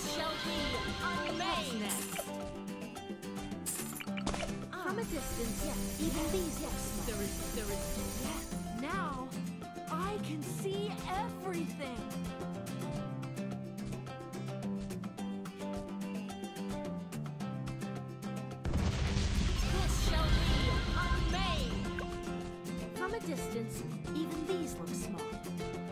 shall be unmade. From a distance, yes. Even these look small. There is. Yes. Now, I can see everything. This shall be unmade. From a distance, even these look small.